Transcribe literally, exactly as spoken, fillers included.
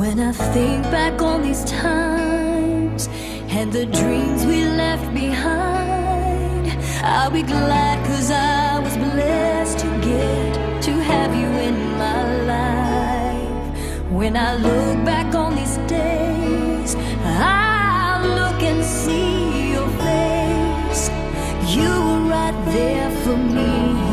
When I think back on these times and the dreams we left behind, I'll be glad, 'cause I was blessed to get to have you in my life. When I look back on these days, I'll look and see your face. You were right there for me.